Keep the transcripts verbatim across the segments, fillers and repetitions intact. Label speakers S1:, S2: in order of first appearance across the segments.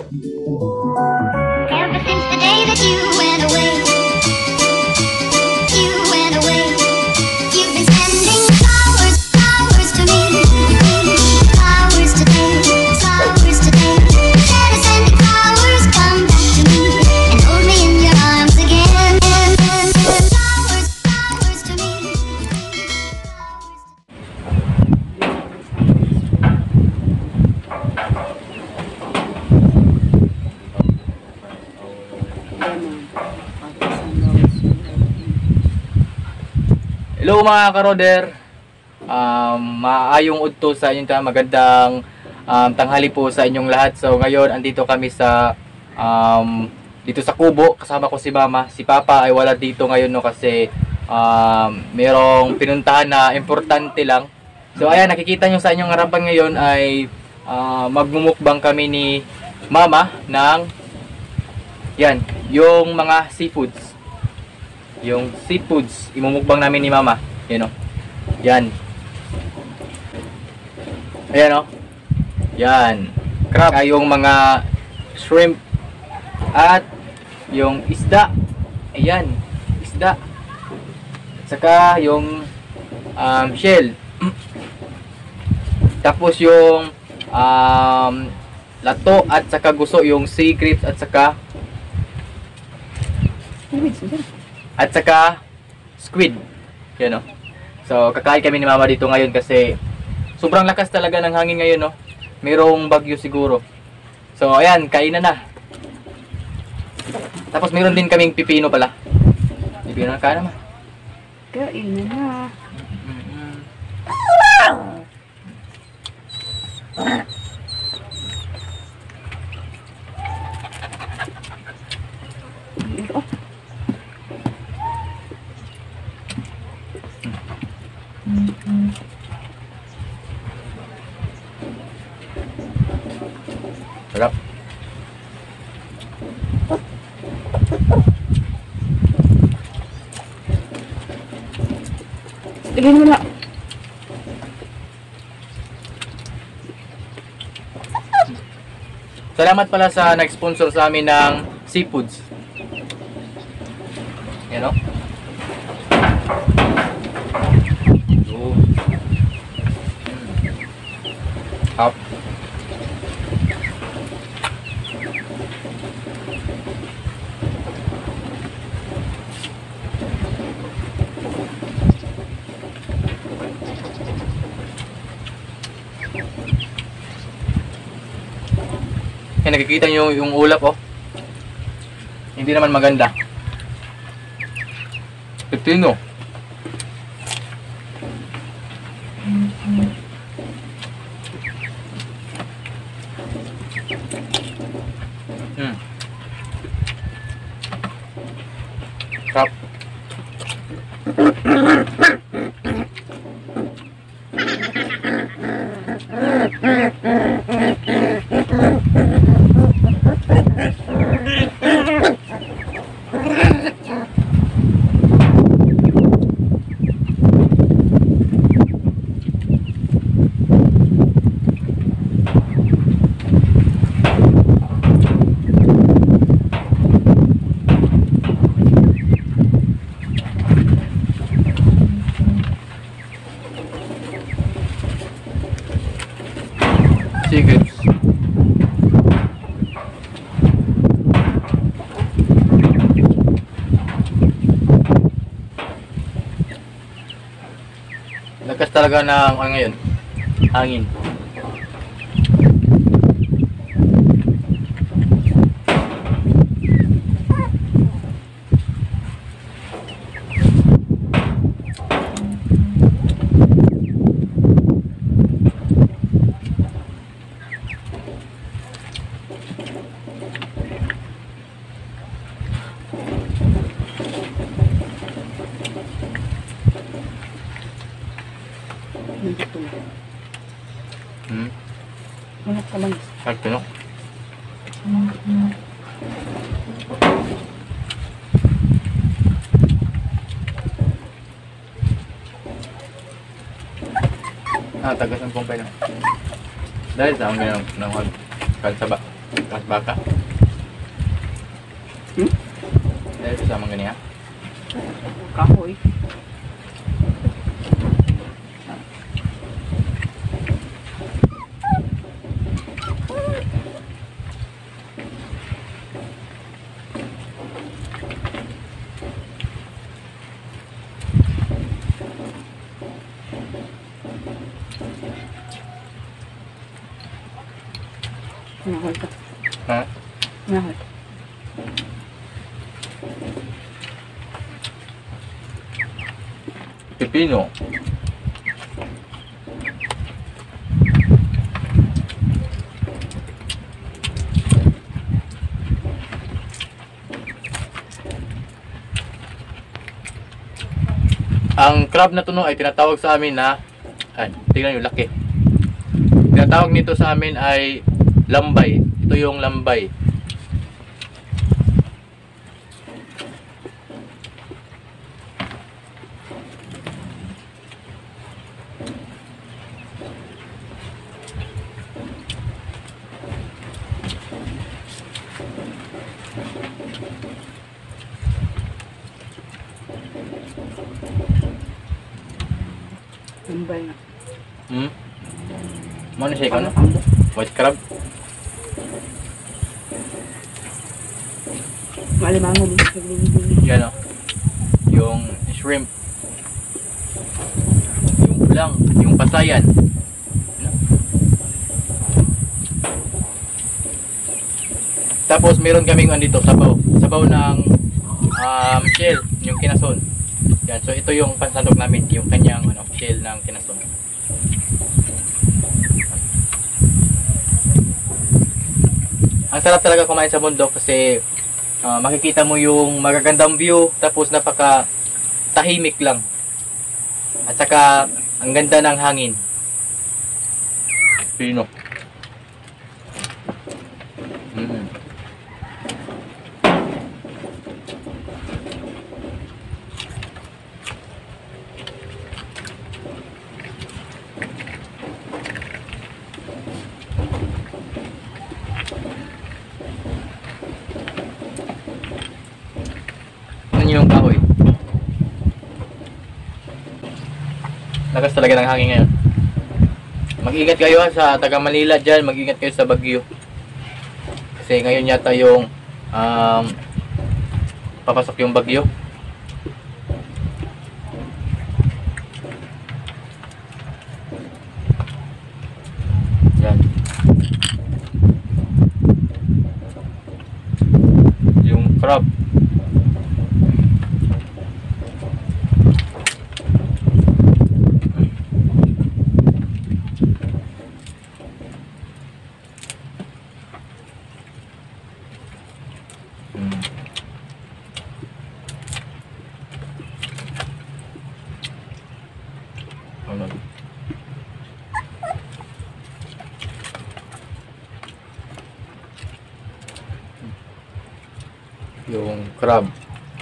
S1: Ever since the day that you went away, you went away. You've been sending flowers, flowers to me, flowers today, flowers today. Instead of sending flowers, come back to me and hold me in your arms again. Flowers, flowers to me, flowers to me.
S2: Hello mga karoder, um, maayong udto sa inyong tayo, magandang um, tanghali po sa inyong lahat. So ngayon andito kami sa um, dito sa kubo, kasama ko si Mama. Si Papa ay wala dito ngayon no, kasi um, mayroong pinuntahan na importante lang. So ayan, nakikita nyo sa inyong harapan ngayon ay uh, magmumukbang kami ni Mama ng yan, yung mga seafoods. Yung seafoods, imumukbang namin ni Mama. Yan o. Yan. Ayan o. Yan. Crab. Ay, yung mga shrimp. At yung isda. Ayan. Isda. At saka yung um, shell. Tapos yung um, lato at saka guso. Yung sea grapes at saka at saka squid. Yan o. So kakain kami ni Mama dito ngayon kasi sobrang lakas talaga ng hangin ngayon, no. Mayroong bagyo siguro. So ayan, kainan na. Tapos mayroon din kaming pipino pala. Pipino na, kain naman.
S3: Kainan na.
S2: Sarap.
S3: Tignan mo na.
S2: Salamat pala sa nag-sponsor sa amin ng seafoods. Yan o. Up. Yan, nakikita nyo yung ulap, oh. Hindi naman maganda. Pepino. Hmm. Sarap. Sige. Lakas talaga ng ano ngayon, hangin. Hmm.
S3: Ano ka lang?
S2: Pagpino. Ah, tagas ng kumpay lang. Dahil sa amin ng ng kalsaba. Mas baka.
S3: Hmm?
S2: Dahil sa mga ganyan.
S3: Kahoy. Mahal ka.
S2: Ha?
S3: Mahal.
S2: Pipino. Ang crab na tuno ay tinatawag sa amin na, ay, tingnan yung laki. Tinatawag nito sa amin ay lambay. Ito yung lambay.
S3: Lambay nga.
S2: Hmm? Mana siya ikaw
S3: Ano
S2: no?
S3: kambo?
S2: White crab?
S3: Malimango mo. Naglilibili.
S2: Yan o. Yung shrimp. Yung ulang. Yung pasayan. Tapos meron kaming andito, sabaw. Sabaw ng um, shell, yung kinason. Yan, so ito yung pansandok namin, yung kanyang ano, shell ng kinason. Ang sarap talaga kumain sa bundok kasi ah, makikita mo yung magagandang view, tapos napaka tahimik lang. At saka ang ganda ng hangin. Pino. Mm. Ano yung kahoy? Lakas talaga ng hangin ngayon. Mag-ingat kayo ha, sa taga Manila dyan, mag-ingat kayo sa Bagyo. Kasi ngayon yata yung um, papasok yung Bagyo. Yan. Yung crab. Hmm. Ano? Yung crab.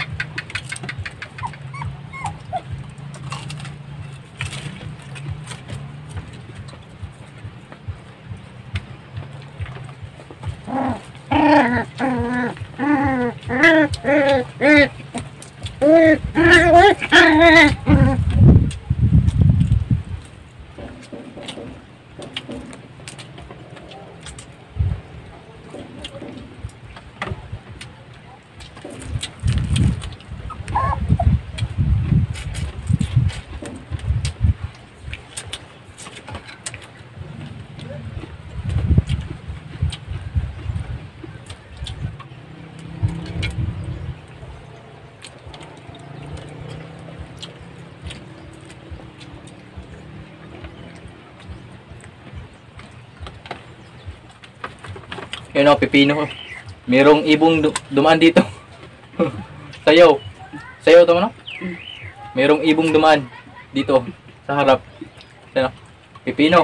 S2: Yun o, pipino. Merong ibong du- dumaan dito. Sayaw. Sayaw to no? Merong ibong dumaan dito sa harap. Ano? Pipino.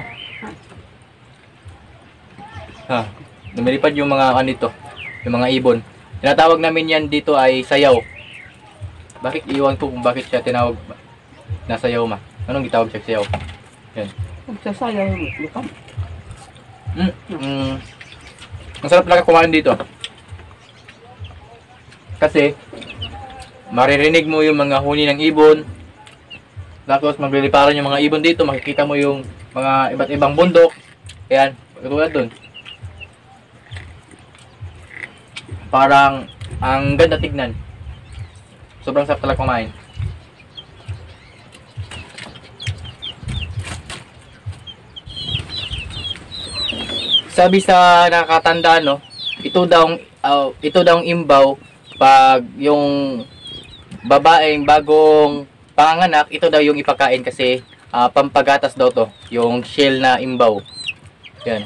S2: Ha, lumilipad yung mga ano dito, yung mga ibon. Tinatawag namin yan dito ay sayaw. Bakit iwan ko kung bakit siya tinawag na sayaw ma? Anong gitawag siya sayaw? Yan.
S3: Magsasayaw. Lukam.
S2: Mm, mm, Masarap talaga kumain dito. Kasi, maririnig mo yung mga huni ng ibon. Tapos, magliliparan yung mga ibon dito. Makikita mo yung mga iba't ibang bundok. Ayan, katulad dun. Parang, ang ganda tignan. Sobrang sarap talaga kumain. Sabi sa nakakatanda, no, ito daw uh, ito daw ang imbaw pag yung babaeng bagong panganak, ito daw yung ipakain kasi uh, pampagatas daw to, yung shell na imbaw. Yan.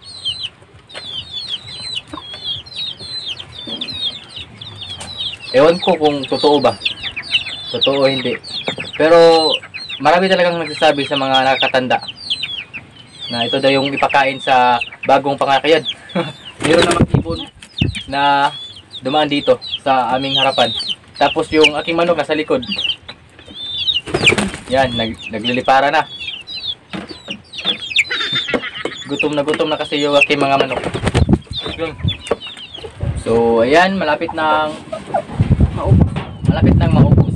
S2: Ewan ko kung totoo ba. Totoo o hindi. Pero marami talagang nagsasabi sa mga nakakatanda na ito daw yung ipakain sa bagong pangakayad. Meron namang ibon na dumaan dito sa aming harapan. Tapos yung aking manok nasa likod. Yan, nag naglilipara na. Gutom na gutom na kasi yung aking mga manok. So, ayan, malapit nang maubos. Malapit nang maubos.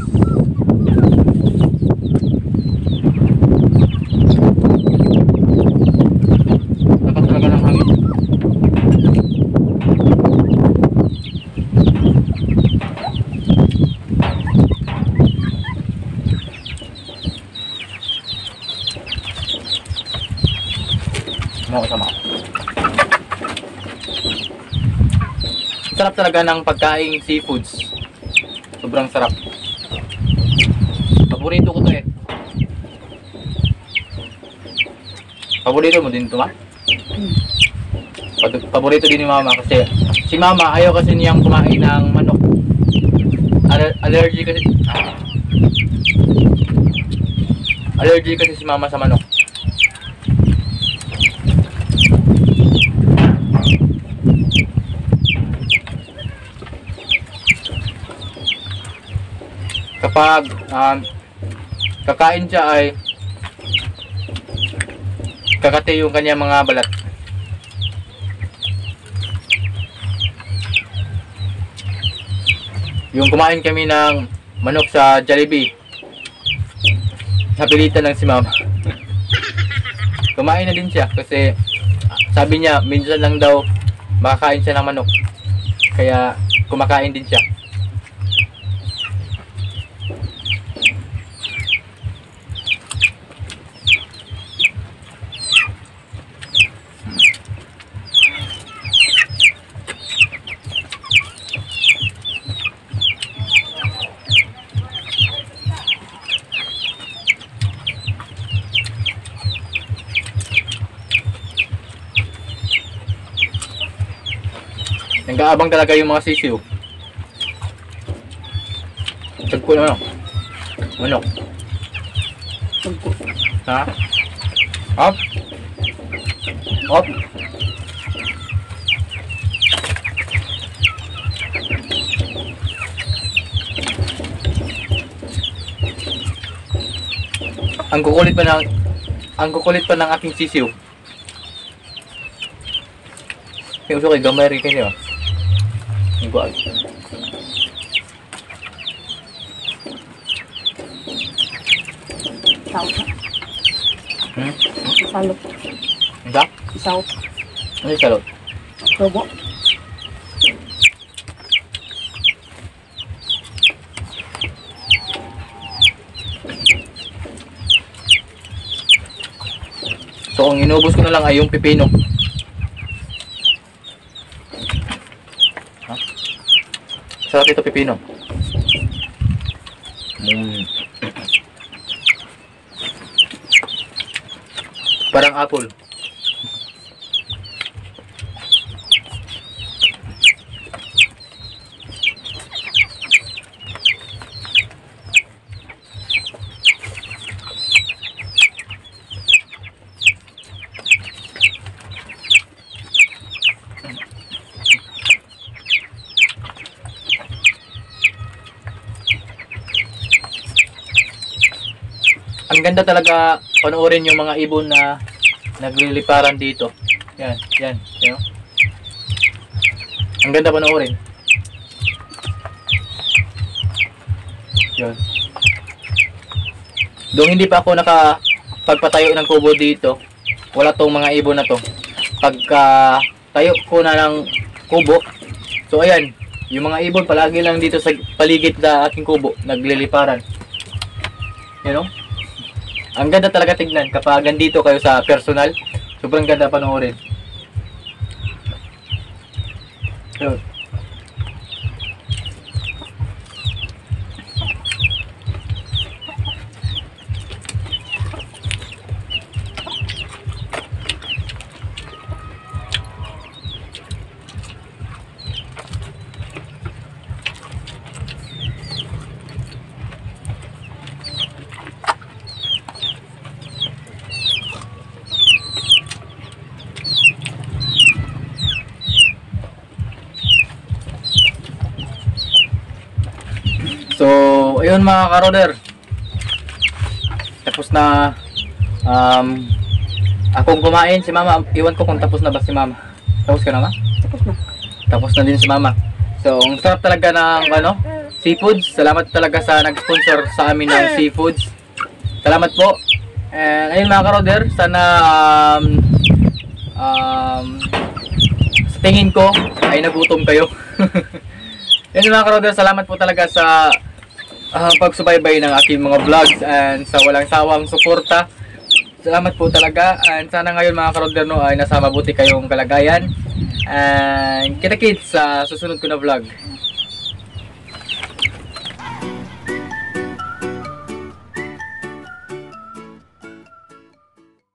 S2: Lakas talaga ng hangin. Sama. Sarap talaga ng pagkain seafoods. Sobrang sarap. Paborito ko to eh. Paborito mo din to, ma? Paborito din ni mama kasi si mama ayaw kasi niyang kumain ng manok. Aller allergy kasi. Ah. Allergy kasi si mama sa manok. Kapag um, kakain siya ay kakati yung kanya mga balat. Yung kumain kami ng manok sa Jollibee, napilitan lang si mama. Kumain na din siya kasi sabi niya minsan lang daw makakain siya ng manok, kaya kumakain din siya. Nag-aabang talaga yung mga sisiw. Tagpo na ano? Manok.
S3: Tagpo.
S2: Ha? Up? Up? Ang kukulit pa ng ang kukulit pa ng aking sisiw. Kaya uso kay gamay rin kayo. Ang guag.
S3: Isaw.
S2: Hmm?
S3: Salot.
S2: Isa?
S3: Isaw.
S2: Ano yung salot?
S3: Robo.
S2: So, ang inubos ko na lang ay yung pipino. Ha? Sarap ito pipino. Mm. Parang apple. Ang ganda talaga panoorin yung mga ibon na nagliliparan dito. Yan, yan, you know? Ang ganda panoorin. Yun. Doon hindi pa ako nakapagpatayo ng kubo dito, wala tong mga ibon na to. Pagka tayo ko na ng kubo, so ayan, yung mga ibon palagi lang dito sa paligid na aking kubo, nagliliparan. You know? Ang ganda talaga tignan kapag nandito kayo sa personal. Sobrang ganda panoorin. Yun. So, ayun mga karoder. Tapos na um, akong kumain si mama. Iwan ko kung tapos na ba si mama. Tapos ka na ma?
S3: Tapos na.
S2: Tapos na din si mama. So, ang sarap talaga ng ano, seafoods. Salamat talaga sa nag-sponsor sa amin ng seafoods. Salamat po. And ayun mga karoder, sana um, um, sa tingin ko ay nagutom kayo. Yun mga karoder, salamat po talaga sa uh, pagsubaybay ng aking mga vlogs and sa walang sawang suporta. Salamat po talaga, and sana ngayon mga karoder no, ay nasa mabuti kayong kalagayan. And kita-kits sa susunod ko na vlog.